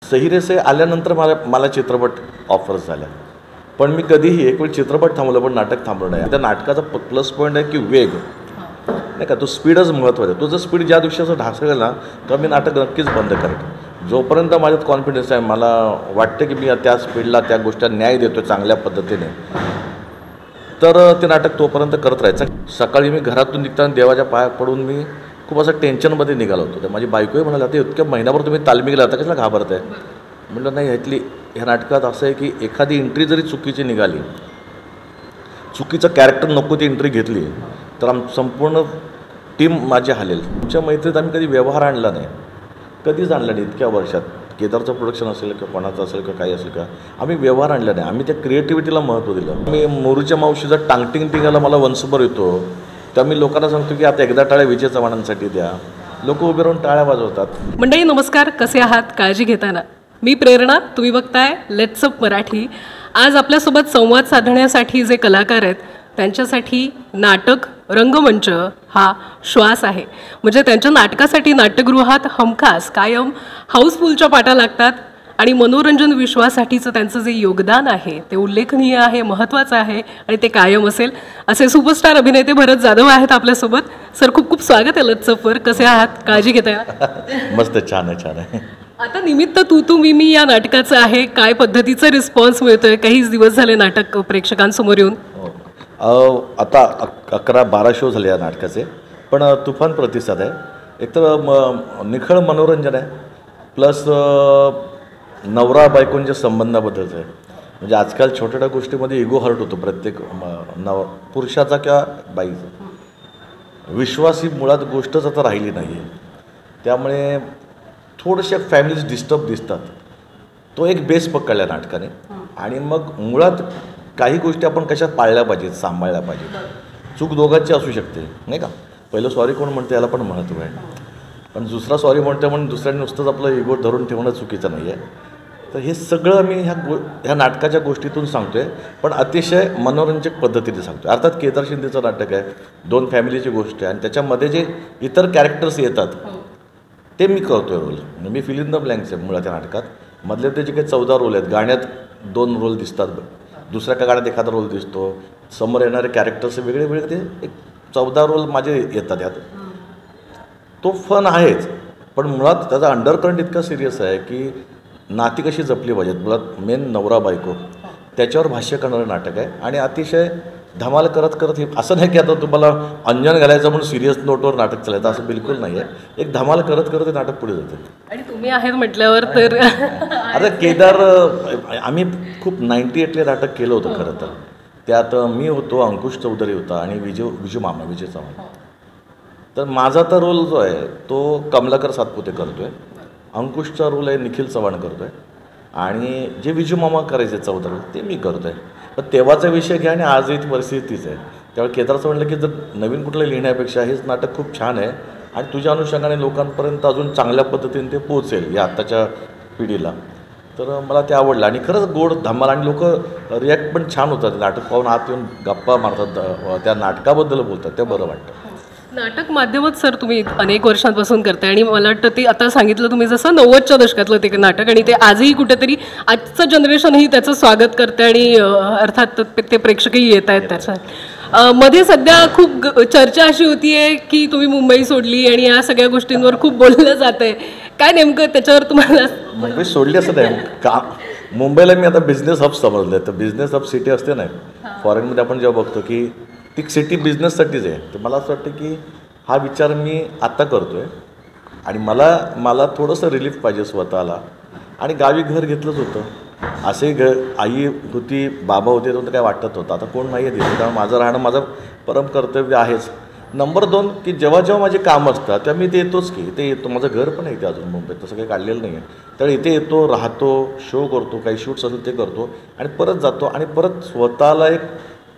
सही रे से आल्यानंतर मला चित्रपट ऑफर्स झाल्या, पण मी कधीही एक वेळ चित्रपट थांबवलं पण नाटक थांबवलं नाही. त्या नाटकाचा प्लस पॉईंट आहे की वेग नाही का, तो स्पीडच महत्त्वाचा आहे. तो जर स्पीड ज्या दिवशी असं ढासळेल ना तर मी नाटक नक्कीच बंद करेन. जोपर्यंत माझ्यात कॉन्फिडन्स आहे, मला वाटतं की मी त्या स्पीडला त्या गोष्टी न्याय देतो चांगल्या पद्धतीने, तर ते नाटक तोपर्यंत करत राहायचं. सकाळी मी घरातून निघताना देवाच्या पाया पडून मी खूप असं टेन्शनमध्ये निघालो होतो. तर माझी बायकोही म्हणाली, आता इतक्या महिनाभर तुम्ही तालमी गेला, आता कशाला घाबरत आहे. म्हटलं नाही, ह्या नाटकात असं आहे की एखादी एंट्री जरी चुकीची निघाली, चुकीचं कॅरेक्टर नको ती एंट्री घेतली तर संपूर्ण टीम माझी हालेल. तुमच्या मैत्रीत आम्ही कधी व्यवहार आणला नाही, कधीच आणला नाही इतक्या वर्षात. केदारचं प्रोडक्शन असेल किंवा कोणाचं असेल किंवा काही असेल का, आम्ही व्यवहार आणला नाही. आम्ही त्या क्रिएटिव्हिटीला महत्त्व दिलं. मी मोरूच्या मावशीचा टांगटिंग टिंगायला मला वंशभर येतो, तर मी लोकांना सांगतो की आता एकदा टाळ्या विजय चव्हाणांसाठी द्या. लोक उभे राहून टाळ्या वाजवतात. मंडळी नमस्कार, कसे आहात? काळजी घेताना. मी प्रेरणा, तुम्ही बघताय लेट्स अप मराठी. आज आपल्यासोबत संवाद साधण्यासाठी जे कलाकार आहेत त्यांच्यासाठी नाटक रंगमंच हा श्वास आहे. म्हणजे त्यांच्या नाटकासाठी नाट्यगृहात हमखास कायम हाऊसफुलच्या पाटा लागतात आणि मनोरंजन विश्वासाठीचं त्यांचं जे योगदान आहे ते उल्लेखनीय आहे, महत्त्वाचं आहे आणि ते कायम असेल. असे सुपरस्टार अभिनेते भरत जाधव आहेत आपल्यासोबत. सर, खूप खूप स्वागत आहे लेट्स अपवर. कसे आहात? काळजी घेताय? मस्त, छान आहे, छान आहे. आता निमित्त तू मी या नाटकाचं आहे, काय पद्धतीचा रिस्पॉन्स मिळतोय? काहीच दिवस झाले नाटक प्रेक्षकांसमोर येऊन. आता 11-12 शो झाले या नाटकाचे, पण तुफान प्रतिसाद आहे. एकतर निखळ मनोरंजन आहे, प्लस नवरा बायकोंच्या संबंधाबद्दलचं आहे. म्हणजे आजकाल छोट्या छोट्या गोष्टीमध्ये इगो हर्ट होतो प्रत्येक पुरुषाचा किंवा बाईचा. विश्वास ही मुळात गोष्टच आता राहिली नाही आहे, त्यामुळे थोडेसे फॅमिलीज डिस्टर्ब दिसतात. तो एक बेस पकडला नाटकाने. आणि मग मुळात काही गोष्टी आपण कशा पाळल्या पाहिजेत, सांभाळल्या पाहिजेत. चूक दोघांची असू शकते नाही का. पहिलं सॉरी कोण म्हणते याला पण महत्त्व आहे, पण दुसरा सॉरी म्हणते म्हणून दुसऱ्याने नुसतंच आपलं इगो धरून ठेवणं चुकीचं नाही आहे. तर हे सगळं मी ह्या नाटकाच्या गोष्टीतून सांगतो आहे, पण अतिशय मनोरंजक पद्धतीने सांगतो आहे. अर्थात केदार शिंदेचं नाटक आहे, 2 फॅमिलीची गोष्ट आहे आणि त्याच्यामध्ये जे इतर कॅरेक्टर्स येतात ते मी करतो आहे रोल. मी फिल इन द ब्लँक्स आहे मुळात त्या नाटकात. मधले ते जे काही 14 रोल आहेत, गाण्यात 2 रोल दिसतात, दुसऱ्या का गाण्यात एखादा रोल दिसतो, समोर येणारे कॅरेक्टर्स वेगळे वेगळे, ते एक 14 रोल माझे येतात यात. तो फन आहेच, पण मुळात त्याचा अंडरकरंट इतका सिरियस आहे की नाती कशी जपली पाहिजेत. मुळात मेन नवरा बायको त्याच्यावर भाष्य करणारं नाटक आहे. आणि अतिशय धमाल करत करत, हे असं नाही की आता तुम्हाला अंजन घालायचं म्हणून सिरियस नोटवर नाटक चालायचं, असं बिलकुल नाही आहे. एक धमाल करत करत हे नाटक पुढे जाते. आणि तुम्ही आहेत म्हटल्यावर तर आता केदार, आम्ही खूप 98ले नाटक केलं होतं खरं तर. त्यात मी होतो, अंकुश चौधरी होता आणि विजू मामा, विजय चव्हाण. तर माझा तर रोल जो आहे तो कमलाकर सातपुते करतो आहे, अंकुशचा रोल आहे निखिल चव्हाण करतो आहे, आणि जे विजू मामा करायचे 14 रोल ते मी करतो आहे. पण तेव्हाचा विषय घ्या आणि आजही ती परिस्थितीच आहे. त्यावेळी केदारचं म्हणलं की जर नवीन कुठलं लिहिण्यापेक्षा हेच नाटक खूप छान आहे आणि तुझ्या अनुषंगाने लोकांपर्यंत अजून चांगल्या पद्धतीने ते पोहोचेल या आत्ताच्या पिढीला. तर मला ते आवडलं आणि खरंच गोड धमाल, आणि लोक रिॲक्ट पण छान होतात. नाटक पाहून आत येऊन गप्पा मारतात, त्या नाटकाबद्दल बोलतात, ते बरं वाटतं. नाटक माध्यमात सर तुम्ही अनेक वर्षांपासून करताय आणि मला वाटतं ते आता सांगितलं तुम्ही जसं 90च्या दशकातलं ते नाटक, आणि ते आजही कुठेतरी आजचं जनरेशनही त्याचं स्वागत करते आणि अर्थात ते प्रेक्षकही येत आहेत त्याचं. मध्ये सध्या खूप चर्चा अशी होतीये की तुम्ही मुंबई सोडली आणि या सगळ्या गोष्टींवर खूप बोललं जात आहे. काय नेमकं त्याच्यावर तुम्हाला? मुंबई सोडली असं नाही का, मुंबईला मी आता बिझनेस हब समजलं. तर बिझनेस हब सिटी असते नाही, फॉरेनमध्ये आपण जेव्हा बघतो की ती सिटी बिझनेससाठीच आहे. तर मला असं वाटतं की हा विचार मी आत्ता करतो आहे आणि मला थोडंसं रिलीफ पाहिजे स्वतःला. आणि गावी घर घेतलंच होतं, असे आई होती, बाबा होते, तर काय वाटत होतं. आता कोण नाही आहे तिथे, त्यामुळे माझं राहणं माझं परम कर्तव्य आहेच. नंबर 2 की जेव्हा जेव्हा माझे काम असतात तेव्हा मी ते येतोच की इथे येतो. माझं घर पण आहे इथे अजून मुंबईत, तसं काही काढलेलं नाही आहे. तर इथे येतो, राहतो, शो करतो, काही शूट्स असेल ते करतो आणि परत जातो. आणि परत स्वतःला एक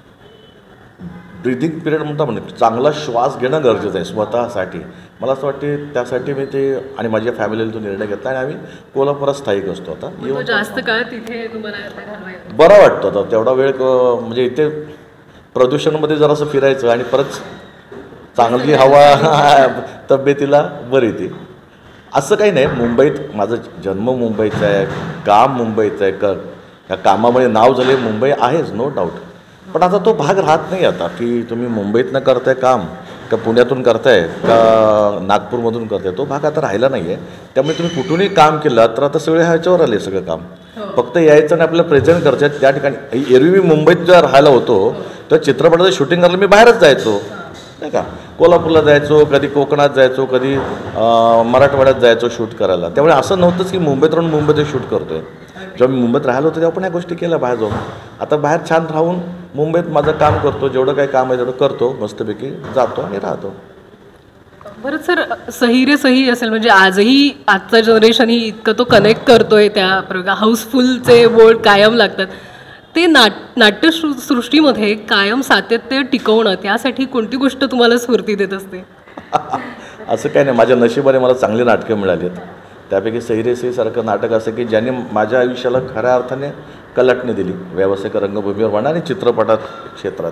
ब्रिदिंग पिरियड म्हणतात, चांगला श्वास घेणं गरजेचं आहे स्वतःसाठी. मला असं वाटते त्यासाठी मी ते आणि माझ्या फॅमिलीला तो निर्णय घेतला आणि आम्ही कोल्हापुरात स्थायिक असतो. आता जास्त काळ तिथे बरं वाटतं. आता तेवढा वेळ म्हणजे इथे प्रदूषणामध्ये जरासं फिरायचं आणि परत चांगली हवा तब्येतीला बरी ती. असं काही नाही. मुंबईत माझं जन्म मुंबईचा आहे, काम मुंबईचं आहे, या कामामुळे नाव झाले मुंबई आहेच, नो डाऊट. पण आता तो भाग राहत नाही आता, की तुम्ही मुंबईतनं करताय काम का पुण्यातून करताय का नागपूरमधून करताय, तो भाग आता राहिला नाही आहे. त्यामुळे तुम्ही कुठूनही काम केलं तर आता सगळे ह्याच्यावर आले सगळं काम. फक्त यायचं आणि आपल्याला प्रेझेंट करायचं त्या ठिकाणी. एरवी मी मुंबईत जेव्हा राहायला होतो तर चित्रपटाचं शूटिंग करायला मी बाहेरच जायचो नाही का. कोल्हापूरला जायचो, कधी कोकणात जायचो, कधी मराठवाड्यात जायचो शूट करायला. त्यामुळे असं नव्हतंच की मुंबईत राहून मुंबईत शूट करतो आहे. जेव्हा मी मुंबईत राहिलो होतो तेव्हा पण या गोष्टी केल्या बाहेर जाऊन. आता बाहेर छान राहून मुंबईत माझं काम करतो, जेवढं काही काम आहे तेवढं करतो, मस्तपैकी जातो आणि राहतो. बरं सर, सही रे सही असेल म्हणजे आजही आजचा जनरेशन ही इतकं तो कनेक्ट करतोय त्या हाऊसफुलचे बोर्ड कायम लागतात. ते नाट्यसृष्टीमध्ये कायम सातत्य टिकवणं त्यासाठी कोणती गोष्ट तुम्हाला स्फूर्ती देत असते? असं काही नाही. माझ्या नशिबाने मला चांगली नाटकं मिळाली आहेत. त्यापैकी सही रे सही सारखं नाटक असं की ज्याने माझ्या आयुष्याला खऱ्या अर्थाने कलाटणी दिली, व्यावसायिक रंगभूमीवर म्हणा आणि चित्रपटात क्षेत्रात.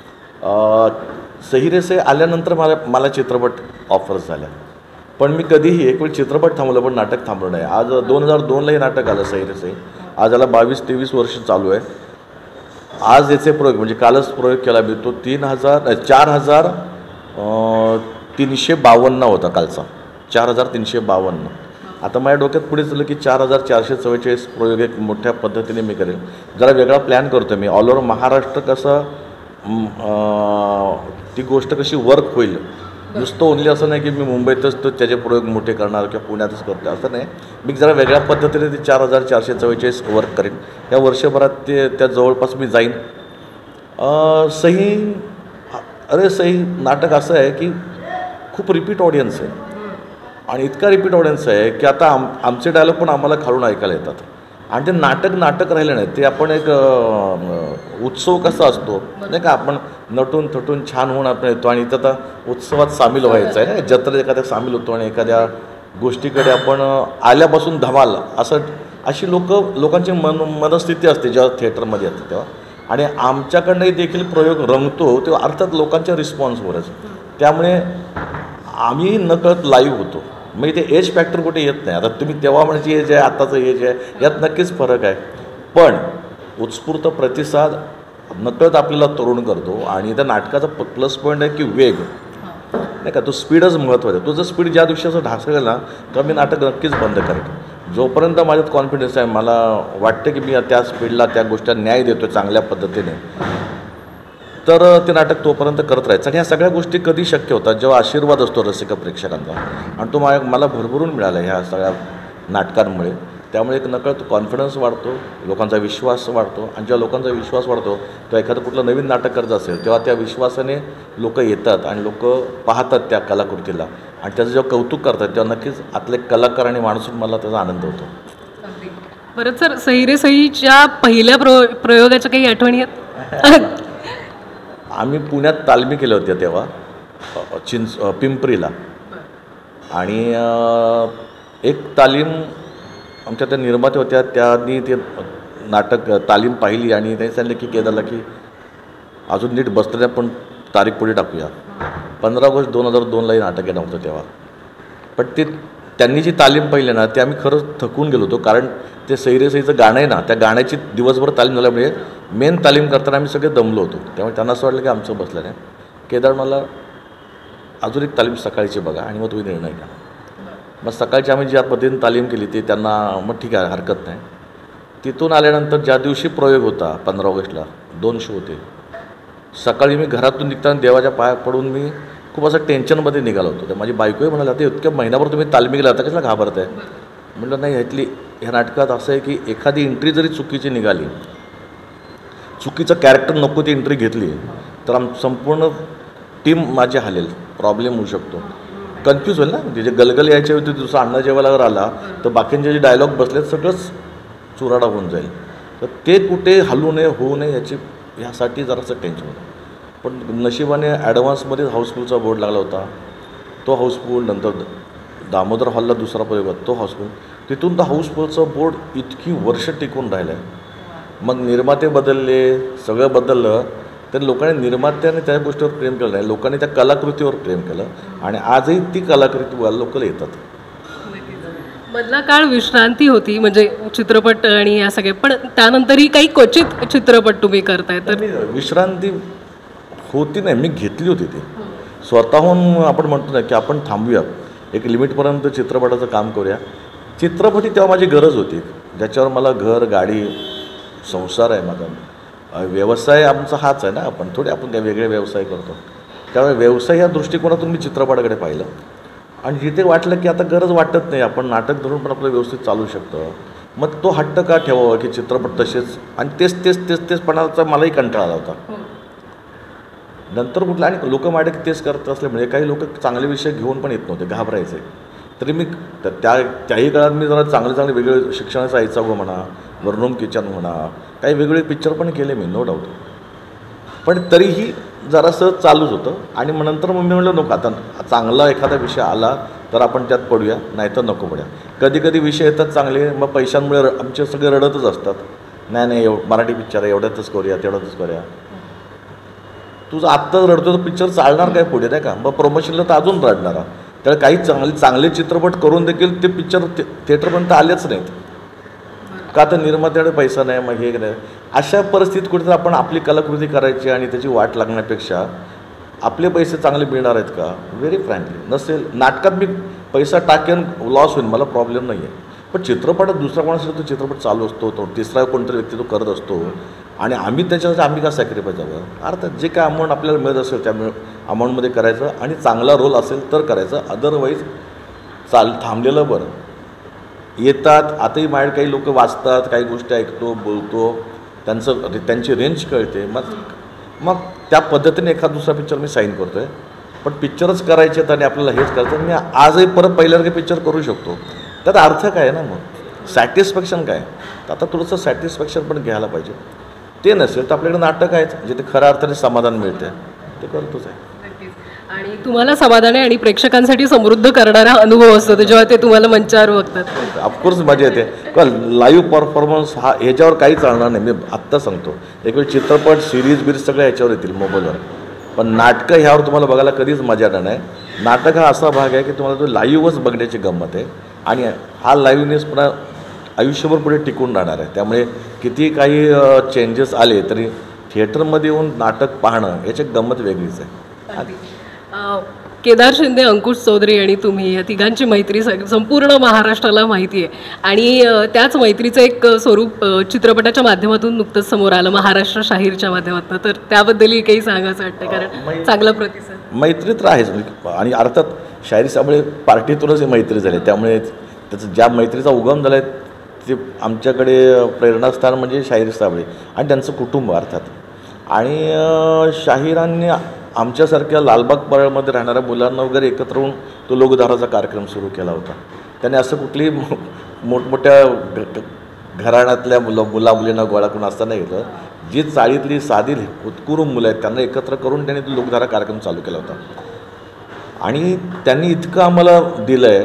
सही रे सही आल्यानंतर मला चित्रपट ऑफर्स झाल्या. पण मी कधीही एक वेळ चित्रपट थांबवलं पण नाटक थांबलं नाही. आज 2002ला हे नाटक आलं सही रे सही. आज याला 22-23 वर्ष चालू आहे. आज याचे प्रयोग म्हणजे कालच प्रयोग केला मी, तो 4,352 होता कालचा, 4,352. आता माझ्या डोक्यात पुढे चाललं की 4,444 प्रयोग एक मोठ्या पद्धतीने मी करेल. जरा वेगळा प्लॅन करतो मी, ऑल ओव्हर महाराष्ट्र कसं ती गोष्ट कशी वर्क होईल. नुसतं ओनली असं नाही की मी मुंबईतच तर त्याचे प्रयोग मोठे करणार किंवा पुण्यातच करतो असं नाही. मी जरा वेगळ्या पद्धतीने ते 4,444 वर्क करेन. या वर्षभरात त्या जवळपास मी जाईन. सही अरे सही नाटक असं आहे की खूप रिपीट ऑडियन्स आहे आणि इतका रिपीट ऑडियन्स आहे की आता आमचे डायलॉग पण आम्हाला खालून ऐकायला येतात. आणि ते नाटक राहिलं नाही. ते आपण एक उत्सव कसा असतो नाही का, आपण नटून थटून छान होऊन आपण येतो आणि इथं आता उत्सवात सामील व्हायचं आहे ना, जत्रेत एखाद्या सामील होतो आणि एखाद्या गोष्टीकडे आपण आल्यापासून धमाल अशी लोकांची मनस्थिती असते जेव्हा थिएटरमध्ये येते तेव्हा. आणि आमच्याकडनंही देखील प्रयोग रंगतो तेव्हा अर्थात लोकांच्या रिस्पॉन्सवरच. त्यामुळे आम्ही नकळत लाईव्ह होतो. मग ते एज फॅक्टर कुठे येत नाही. आता तुम्ही तेव्हा म्हणायची एज आहे, आत्ताचं एज आहे, यात नक्कीच फरक आहे. पण उत्स्फूर्त प्रतिसाद नकळत आपल्याला तरुण करतो. आणि त्या नाटकाचा प्लस पॉईंट आहे की वेग नाही का, तो स्पीडच महत्त्वाचा आहे. तो जर स्पीड ज्या दिवशी असं ढासळेल ना तर मी नाटक नक्कीच बंद करेन. जोपर्यंत माझ्यात कॉन्फिडन्स आहे, मला वाटतं की मी त्या स्पीडला त्या गोष्टीला न्याय देतो चांगल्या पद्धतीने, तर ते नाटक तोपर्यंत करत राहायचं. आणि ह्या सगळ्या गोष्टी कधी शक्य होतात जेव्हा आशीर्वाद असतो रसिक प्रेक्षकांचा. आणि तो मला भरभरून मिळाला ह्या सगळ्या नाटकांमुळे. त्यामुळे एक नकळत कॉन्फिडन्स वाढतो, लोकांचा विश्वास वाढतो. आणि जेव्हा लोकांचा विश्वास वाढतो तेव्हा एखादं कुठलं नवीन नाटक करायचं असेल तेव्हा त्या विश्वासाने लोक येतात आणि लोक पाहतात त्या कलाकृतीला आणि त्याचं जेव्हा कौतुक करतात तेव्हा नक्कीच आतले कलाकार आणि माणूस मला त्याचा आनंद होतो. बरं सर, सही रे सहीच्या पहिल्या प्रयोगाच्या काही आठवणी आहेत? आम्ही पुण्यात तालमी केल्या होत्या तेव्हा पिंपरीला. आणि एक तालीम आमच्या त्या निर्माते होत्या, त्यांनी ते नाटक तालीम पाहिली आणि त्यांनी सांगितलं की केदारला की अजून नीट बसलं नाही पण तारीख पुढे टाकूया. 15 ऑगस्ट 2002ला हे नाटक येणार होतं तेव्हा. पण त्यांनी जी तालीम पाहिली ना ते आम्ही खरंच थकून गेलो होतो. कारण ते सही रे सहीचं गाणं आहे ना, त्या गाण्याची दिवसभर तालीम झाल्यामुळे मेन तालीम करताना आम्ही सगळे दमलो होतो. त्यामुळे त्यांना असं वाटलं की आमचं बसलं नाही. केदार मला अजून एक तालीम सकाळची बघा आणि मग तुम्ही निर्णय घ्या. मग सकाळची आम्ही ज्या पद्धतीने तालीम केली ती त्यांना मग ठीक आहे हरकत नाही. तिथून आल्यानंतर ज्या दिवशी प्रयोग होता 15 ऑगस्टला 2 शो होते. सकाळी मी घरातून निघताना देवाच्या पाया पडून मी खूप असं टेन्शनमध्ये निघालो होतो. तर माझी बायकोही म्हणाली आता इतक्या महिनाभर तुम्ही तालमी गेला आता कसला घाबरत आहे. म्हटलं नाही, ह्या नाटकात असं आहे की एखादी एंट्री जरी चुकीची निघाली, चुकीचं कॅरेक्टर नको ती एंट्री घेतली तर संपूर्ण टीम माझी हालेल, प्रॉब्लेम होऊ शकतो, कन्फ्यूज होईल ना. जे गलगल यायच्या होती दुसरा अण्णा जेवायला आला तर बाकींचे जे डायलॉग बसलेत सगळंच चुराडा होऊन जाईल. तर ते कुठे हलू नये होऊ नये ह्यासाठी जरासं टेन्शन होतं. पण नशिबाने ॲडव्हान्समध्ये हाऊसफुलचा बोर्ड लागला होता. तो हाऊसफुल, नंतर दामोदर हॉलला दुसरा प्रयोग होता तो हाऊसफुल. तिथून तर हाऊसफुलचा बोर्ड इतकी वर्ष टिकून राहिलं आहे. मग निर्माते बदलले, सगळं बदललं, तर लोकांनी निर्मात्याने त्या गोष्टीवर प्रेम केलं नाही, लोकांनी त्या कलाकृतीवर प्रेम केलं आणि आजही ती कलाकृती लोक येतात. मधला काळ विश्रांती होती म्हणजे चित्रपट आणि या सगळे, पण त्यानंतरही काही क्वचित चित्रपट तुम्ही करताय तर विश्रांती होती नाही, मी घेतली होती ती स्वतःहून. आपण म्हणतो ना की आपण थांबूया, एक लिमिटपर्यंत चित्रपटाचं काम करूया. चित्रपट ही तेव्हा माझी गरज होती, ज्याच्यावर मला घर, गाडी, संसार आहे माझा. व्यवसाय आमचा हाच आहे ना, आपण थोडे आपण त्या वेगळे व्यवसाय करतो. त्यामुळे व्यवसाय या दृष्टिकोनातून मी चित्रपटाकडे पाहिलं. आणि जिथे वाटलं की आता गरज वाटत नाही, आपण नाटक धरून पण आपलं व्यवस्थित चालू शकतं, मग तो हट्ट का ठेवावा की चित्रपट तसेच आणि तेच मलाही कंटाळा आला होता. नंतर कुठलं आणि लोक माझ्याकडे तेच करत असल्यामुळे काही लोक चांगले विषय घेऊन पण येत नव्हते, घाबरायचे. तरी मी त्याही काळात मी जरा चांगले वेगळे शिक्षणाचा आईचा गो म्हणा, वर्णूम किचन म्हणा, काही वेगवेगळे पिक्चर पण केले मी, नो डाऊट. पण तरीही जरासं चालूच होतं. आणि मग नंतर मग मी म्हटलं नको, आता चांगला एखादा विषय आला तर आपण त्यात पडूया, नाही तर नको पडूया. कधी विषय येतात चांगले, मग पैशांमुळे आमचे सगळे रडतच असतात, नाही मराठी पिक्चर आहे, एवढ्यातच करूया तेवढ्यातच करूया. तुझं आत्ताच रडतो तर पिक्चर चालणार काय पुढे, नाही का? मग प्रमोशनला तर अजून रडणारा. त्याला काही चांगले चित्रपट करून देखील ते पिक्चर थिएटरपर्यंत आलेच नाहीत, का तर निर्मात्याकडे पैसा नाही, मग हे नाही. अशा परिस्थितीत कुठेतरी आपण आपली कलाकृती करायची आणि त्याची वाट लागण्यापेक्षा आपले पैसे चांगले मिळणार आहेत का? व्हेरी फ्रँकली नसेल. नाटकात मी पैसा टाकेन, लॉस होईल, मला प्रॉब्लेम नाही आहे. पण चित्रपटात दुसरा कोणासाठी तो चित्रपट चालू असतो, तो तिसरा कोणतरी व्यक्ती तो करत असतो आणि आम्ही त्याच्यासाठी आम्ही का सॅक्रिफाईस हवं? अर्थात जे काय अमाऊंट आपल्याला मिळत असेल त्या अमाऊंटमध्ये करायचं आणि चांगला रोल असेल तर करायचं, अदरवाईज थांबलेलं बरं. येतात आताही माझ्याकडे काही लोक वाचतात, काही गोष्टी ऐकतो, बोलतो, त्यांची रेंज कळते, मग त्या पद्धतीने एखादा दुसरा पिक्चर मी साईन करतो आहे. पण पिक्चरच करायचे आहेत आणि आपल्याला हेच करायचं, मी आजही परत पहिल्यासारखे पिक्चर करू शकतो. त्यात अर्थ काय आहे ना, मग सॅटिस्फॅक्शन काय? तर आता थोडंसं सॅटिस्फॅक्शन पण घ्यायला पाहिजे. ते नसेल तर आपल्याकडे नाटक आहेच, जिथे खऱ्या अर्थाने समाधान मिळते, ते करतोच आहे. आणि तुम्हाला समाधान आहे आणि प्रेक्षकांसाठी समृद्ध करणारा अनुभव असतो जेव्हा ते तुम्हाला मंचावर बघतात. ऑफकोर्स मजा येते. का लाईव्ह परफॉर्मन्स हा ह्याच्यावर काही चालणार नाही. मी आत्ता सांगतो, एक वेळ चित्रपट, सिरीज सगळ्या ह्याच्यावर येतील मोबाईलवर, पण नाटकं ह्यावर तुम्हाला बघायला कधीच मजा येणार नाही. नाटक हा असा भाग आहे की तुम्हाला तो लाईव्हच बघण्याची गंमत आहे आणि हा लाईव्हनेस पुन्हा आयुष्यभर पुढे टिकून राहणार आहे. त्यामुळे किती काही चेंजेस आले तरी थिएटरमध्ये येऊन नाटक पाहणं याची गंमत वेगळीच आहे. केदार शिंदे, अंकुश चौधरी आणि तुम्ही या तिघांची मैत्री संपूर्ण महाराष्ट्राला माहिती आहे आणि त्याच मैत्रीचं एक स्वरूप चित्रपटाच्या माध्यमातून नुकतंच समोर आलं, महाराष्ट्र शाहीरच्या माध्यमातून. तर त्याबद्दलही काही सांगायचं वाटतं, कारण चांगला प्रतिसाद. मैत्री तर आहेच आणि अर्थात शाहीर साबळे पार्टीतूनच ही मैत्री झाली, त्यामुळे त्याचं ज्या मैत्रीचा उगम झाला आहे ते आमच्याकडे प्रेरणास्थान म्हणजे शाहीर साबळे आणि त्यांचं कुटुंब अर्थात. आणि शाहिरांनी आमच्यासारख्या लालबाग परळमध्ये राहणाऱ्या मुलांना वगैरे एकत्र होऊन तो लोकधाराचा कार्यक्रम सुरू केला होता. त्याने असं कुठलीही मोठमोठ्या घराण्यातल्या मुलींना गोळा करून असताना घेतलं, जी चाळीतली साधी उत्कुर मुलं आहेत त्यांना एकत्र करून त्यांनी तो लोकधारा कार्यक्रम चालू केला होता. आणि त्यांनी इतकं आम्हाला दिलं आहे,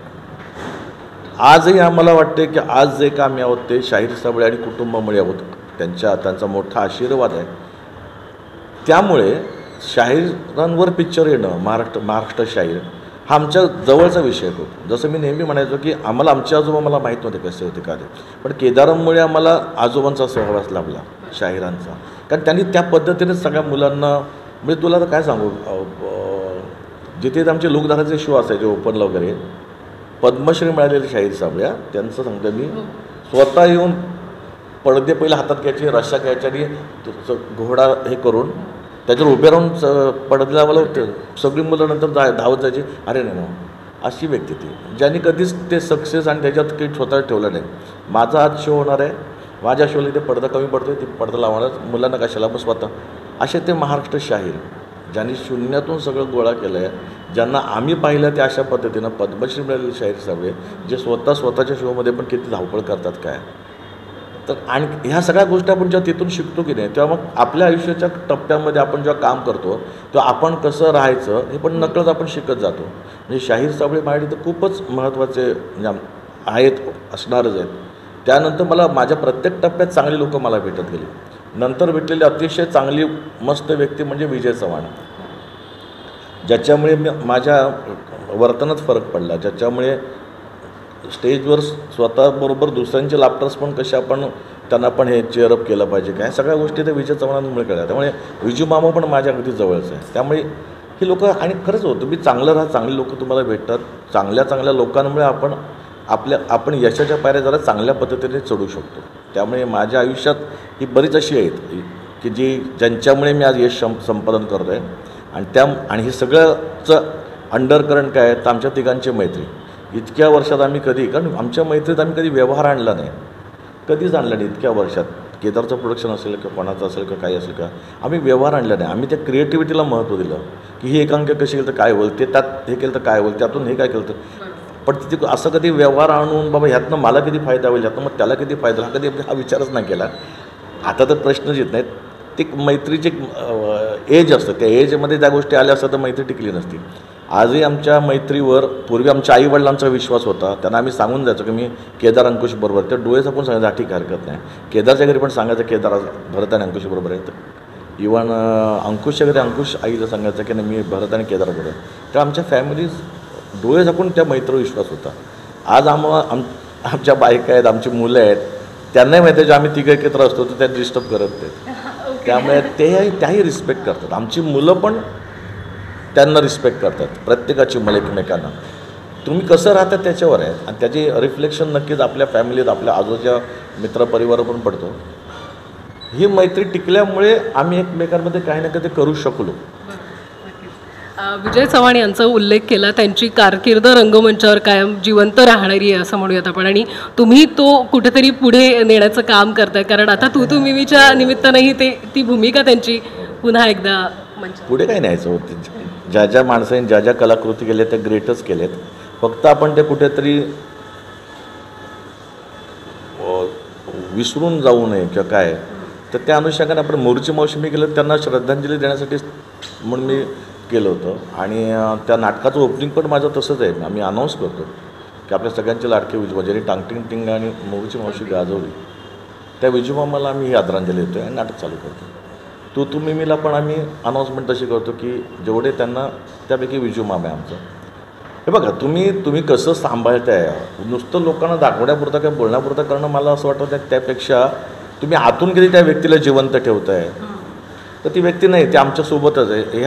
आजही आम्हाला वाटते की आज जे काम आहोत ते शाहीर साबळे आणि कुटुंबामुळे आहोत, त्यांचा मोठा आशीर्वाद आहे. त्यामुळे शाहिरांवर पिक्चर येणं, महाराष्ट्र शाहीर हा आमच्या जवळचा विषय होतो. जसं मी नेहमी म्हणायचो की आम्हाला आमचे आजोबा मला माहीत नव्हते कसे होते का ते, पण केदारांमुळे आम्हाला आजोबांचा सहवास लाभला शाहिरांचा, कारण त्यांनी त्या पद्धतीने सगळ्या मुलांना, म्हणजे तुला तर काय सांगू, जिथे आमचे लोकधाराचे शो असायचे ओपनला वगैरे, पद्मश्री मिळालेले शाहीर साबळ्या त्यांचं सांगतो मी, स्वतः येऊन पडदे पहिले हातात घ्यायचे, रश्या घ्यायच्या आणि घोडा हे करून त्याच्यावर उभे राहून पडद्याला मला सगळी मुलं नंतर धावत जायची. अरे नाही मग अशी व्यक्ती ती, ज्यांनी कधीच ते सक्सेस आणि त्याच्यात काही स्वतः ठेवलं नाही. माझा आज शो होणार आहे, माझ्या शोला इथे पडदा कमी पडतो आहे, ते पडदा लावणार मुलांना कशाला, मग स्वतः असे ते महाराष्ट्र शाहीर ज्यांनी शून्यातून सगळं गोळा केलं आहे, ज्यांना आम्ही पाहिलं ते अशा पद्धतीनं पद्मश्री मिळालेले शाहीर साबळे, जे स्वतःच्या शोमध्ये पण किती धावपळ करतात काय. तर आणि ह्या सगळ्या गोष्टी आपण जेव्हा तिथून शिकतो की नाही, तेव्हा मग आपल्या आयुष्याच्या टप्प्यामध्ये आपण जेव्हा काम करतो तेव्हा आपण कसं राहायचं हे पण नकळत आपण शिकत जातो. म्हणजे शाहीर साबळे माझ्याकडे तर खूपच महत्त्वाचे आहेत, असणारच आहेत. त्यानंतर मला माझ्या प्रत्येक टप्प्यात चांगली लोकं मला भेटत गेली. नंतर भेटलेली अतिशय चांगली मस्त व्यक्ती म्हणजे विजय चव्हाण, ज्याच्यामुळे माझ्या वर्तनात फरक पडला, ज्याच्यामुळे स्टेजवर स्वतःबरोबर दुसऱ्यांचे लाफ्टर्स पण कसे आपण त्यांना पण हे चेअरअप केलं पाहिजे काय सगळ्या गोष्टी त्या विजय चव्हाणांमुळे कळल्या. त्यामुळे विजू मामा पण माझ्या अगदी जवळचं आहे. त्यामुळे ही लोकं आणि खरंच हो तुम्ही चांगलं राहा, चांगली लोकं तुम्हाला भेटतात. चांगल्या लोकांमुळे आपण यशाच्या पायऱ्या जरा चांगल्या पद्धतीने चढू शकतो. त्यामुळे माझ्या आयुष्यात ही बरीच अशी आहेत की ज्यांच्यामुळे मी आज यश संपादन करतो आहे. आणि हे सगळंचं अंडरकरंट काय आहे तर आमच्या तिघांची मैत्री. इतक्या वर्षात आम्ही कारण आमच्या मैत्रीत आम्ही कधी व्यवहार आणला नाही, कधीच आणला नाही. इतक्या वर्षात केदारचं प्रोडक्शन असेल किंवा कोणाचं असेल का काही असेल का आम्ही व्यवहार आणला नाही. आम्ही त्या क्रिएटिव्हिटीला महत्त्व दिलं की ही एकांक कशी केलं तर काय होईल, ते त्यात हे केलं तर काय होईल, त्यातून हे काय केलं तर. पण तिथे असं कधी व्यवहार आणून बाबा ह्यातनं मला किती फायदा होईल, ह्यातनं मग त्याला किती फायदा हा कधी हा विचारच नाही केला. आता तर प्रश्नच येत नाहीत. ते मैत्रीचे एज असतं, त्या एजमध्ये त्या गोष्टी आल्या असतात तर मैत्री टिकली नसती. आजही आमच्या मैत्रीवर पूर्वी आमच्या आईवडिलांचा विश्वास होता. त्यांना आम्ही सांगून जायचो की मी केदार अंकुश बरोबर, त्या डोळे आपण सांगायचं ठीक हरकत नाही. केदारच्या घरी पण सांगायचं केदार भरत आणि अंकुश बरोबर आहेत. इवन अंकुशच्या घरी अंकुश आईला सांगायचं की नाही मी भरत आणि केदार बरोबर. तर आमच्या फॅमिलीज डोळे झाकून त्या मैत्रीवर विश्वास होता. आज आमच्या बायका आहेत, आमची मुलं आहेत, त्यांनाही माहिती आहे की आम्ही तिघं एकत्र असतो तर त्या डिस्टर्ब करत नाहीत. त्यामुळे त्याही रिस्पेक्ट करतात. आमची मुलं पण त्यांना रिस्पेक्ट करतात, प्रत्येकाची मुलं एकमेकांना. तुम्ही कसं राहतात त्याच्यावर आहे आणि त्याची रिफ्लेक्शन नक्कीच आपल्या फॅमिलीत आपल्या आजूबाजूच्या मित्रपरिवार पण पडतो. ही मैत्री टिकल्यामुळे आम्ही एकमेकांमध्ये काही ना काही करू शकलो. विजय चव्हाण यांचा उल्लेख केला. त्यांची कारकीर्द रंगमंचावर कायम जिवंत राहणारी आहे असं म्हणूयात आपण. आणि तुम्ही तो कुठेतरी पुढे नेण्याचं काम करताय. कारण आता तू मीच्या निमित्तानंही ती भूमिका त्यांची पुन्हा एकदा पुढे काही न्यायचं होतं. ज्या माणसांनी ज्या कलाकृती केल्या त्या ग्रेटच केल्यात. फक्त आपण ते कुठेतरी विसरून जाऊ नये किंवा काय. तर त्या अनुषंगाने आपण मोरची मावशी मी केलं त्यांना श्रद्धांजली देण्यासाठी म्हणून मी केलं होतं. आणि त्या नाटकाचं ओपनिंग पण माझं तसंच आहे. आम्ही अनाऊन्स करतो की आपल्या सगळ्यांचे लाडके विजू ज्यांनी टांगटिंग टिंग आणि मोरची मावशी गाजवली त्या विजूमामाला आम्ही ही आदरांजली देतो आणि नाटक चालू करतो. तुम्ही मीला पण आम्ही अनाऊन्समेंट तशी करतो की जेवढे त्यांना त्यापैकी विजूमामा आहे आमचं. हे बघा तुम्ही कसं सांभाळताय. नुसतं लोकांना दाखवण्यापुरतं किंवा बोलण्यापुरतं करणं मला असं वाटतं त्यापेक्षा तुम्ही आतून किती त्या व्यक्तीला जिवंत ठेवताय. तर ती व्यक्ती नाही ती आमच्यासोबतच आहे.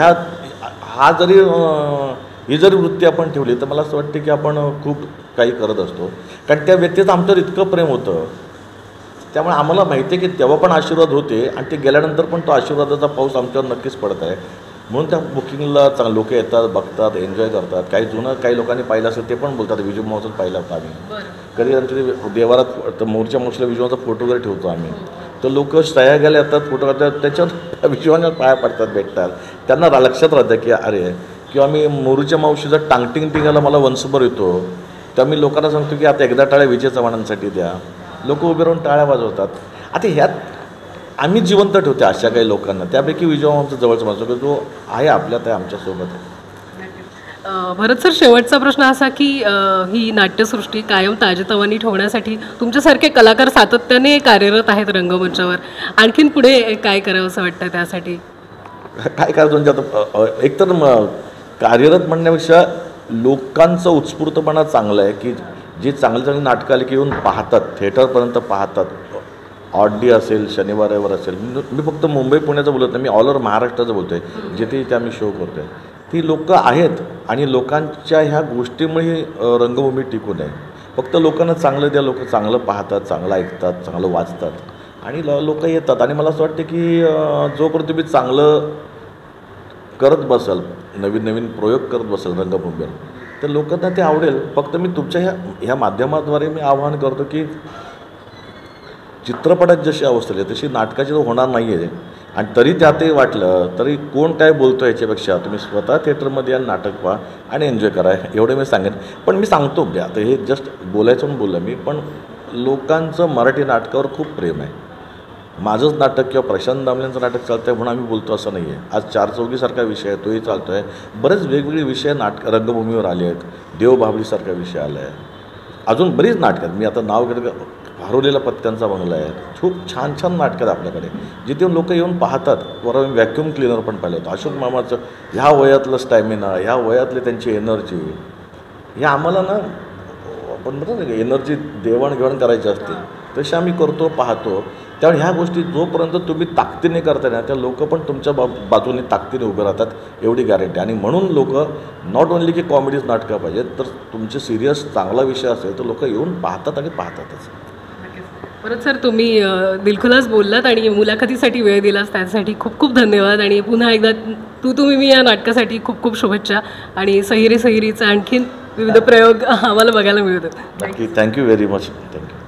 ही जरी वृत्ती आपण ठेवली तर मला असं वाटतं की आपण खूप काही करत असतो. कारण त्या व्यक्तीचं आमच्यावर इतकं प्रेम होतं. त्यामुळे आम्हाला माहिती आहे की तेव्हा पण आशीर्वाद होते आणि ते गेल्यानंतर पण तो आशीर्वादाचा पाऊस आमच्यावर नक्कीच पडत आहे. म्हणून त्या बुकिंगला लोक येतात, बघतात, एन्जॉय करतात. काही लोकांनी पाहिलं असेल ते पण बोलतात विजू महोत्सव पाहिला होता आम्ही. कधी आमच्या देवारात मोरच्या मावशीला विजूमाचा फोटो वगैरे ठेवतो आम्ही. तर लोक सह्या घ्यायला येतात, फोटो काढतात, त्याच्यावर विजूमाच्या पाया पडतात, भेटतात. त्यांना लक्षात राहतं की अरे किंवा मी मोरूच्या मावशीचा टांगटिंग टिंगायला मला वंशभर येतो. तर मी लोकांना सांगतो की आता एकदा टाळ्या विजय चव्हाणांसाठी द्या. लोक उभे राहून टाळ्या वाजवतात. आता ह्यात आम्ही जिवंत ठेवते अशा काही लोकांना. त्यापैकी विजय आमचा जवळचा माणूस की जो आहे आपल्यात आहे आमच्यासोबत. भरत सर, शेवटचा प्रश्न असा की ही नाट्यसृष्टी कायम ताजेतवानी ठेवण्यासाठी तुमच्यासारखे कलाकार सातत्याने कार्यरत आहेत रंगमंचावर. आणखीन पुढे काय करावं असं वाटतं त्यासाठी? काय करायचं म्हणजे आता एकतर कार्यरत म्हणण्यापेक्षा लोकांचा उत्स्फूर्तपणा चांगला आहे की जी चांगली नाटकं आली की येऊन पाहतात, थिएटरपर्यंत पाहतात. ऑडी असेल, शनिवार रविवार असेल. मी फक्त मुंबई पुण्याचं बोलत नाही, मी ऑल ओव्हर महाराष्ट्राचं बोलतो आहे. जिथे इथे आम्ही शो करतो आहे ती लोकं आहेत आणि लोकांच्या ह्या गोष्टीमुळे रंगभूमी टिकून आहे. फक्त लोकांना चांगलं द्या, लोक चांगलं पाहतात, चांगलं ऐकतात, चांगलं वाचतात आणि लोक येतात. आणि मला असं वाटतं की जोपर्यंत तुम्ही चांगलं करत बसाल, नवीन प्रयोग करत बसाल रंगभूमीवर, तर लोकांना ते आवडेल. फक्त मी तुमच्या ह्या माध्यमाद्वारे मी आवाहन करतो की चित्रपटात जशी अवस्था आहे तशी नाटकाची तर होणार नाही आहे. आणि तरी त्यातही वाटलं तरी कोण काय बोलतो याच्यापेक्षा तुम्ही स्वतः थिएटरमध्ये या नाटक पहा आणि एन्जॉय करा, एवढं मी सांगेन. पण मी सांगतो आता हे जस्ट बोलायचं म्हणून बोललं मी, पण लोकांचं मराठी नाटकावर खूप प्रेम आहे. माझंच नाटक किंवा प्रशांत दामलेंचं नाटक चालतं आहे म्हणून आम्ही बोलतो असं नाही आहे. आज चार चौघीसारखा विषय आहे, तोही चालतो आहे. बरेच वेगवेगळे विषय रंगभूमीवर आले आहेत. देवबाभळीसारखा विषय आला आहे. अजून बरीच नाटकं आहेत. मी आता नाव घेतो, हरवलेला पत्त्यांचा बंगला आहे. खूप छान नाटकं आहेत आपल्याकडे जिथे लोक येऊन पाहतात. बरोबर, मी व्हॅक्यूम क्लिनर पण पाहिलं होतं. अशोक मामाचं ह्या वयातलं स्टॅमिना, ह्या वयातली त्यांची एनर्जी, हे आम्हाला ना आपण म्हणतो ना एनर्जी देवाणघेवाण करायची असते तशी आम्ही करतो पाहतो. त्यामुळे ह्या गोष्टी जोपर्यंत तुम्ही ताकदीने करताय ना त्या लोक पण तुमच्या बाजूने ताकदीने उभे राहतात एवढी गॅरंटी. आणि म्हणून लोक नॉट ओन्ली की कॉमेडीज नाटकं पाहिजेत तर तुमचे सिरियस चांगला विषय असेल तर लोक येऊन पाहतात आणि पाहतातच. परत सर तुम्ही दिलखुलास बोललात आणि मुलाखतीसाठी वेळ दिलास त्यासाठी खूप खूप धन्यवाद. आणि पुन्हा एकदा तुम्ही मी या नाटकासाठी खूप खूप शुभेच्छा आणि सहिरे सहिरीचा आणखीन विविध प्रयोग आम्हाला बघायला मिळतात. नक्की. Thank you very much. थँक्यू.